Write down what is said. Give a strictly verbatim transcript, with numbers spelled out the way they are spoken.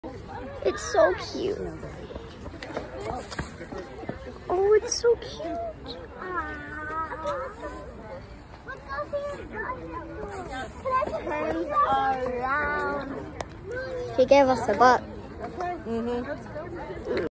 It's so cute. Oh, it's so cute. Turns around. He gave us a butt. Mm-hmm.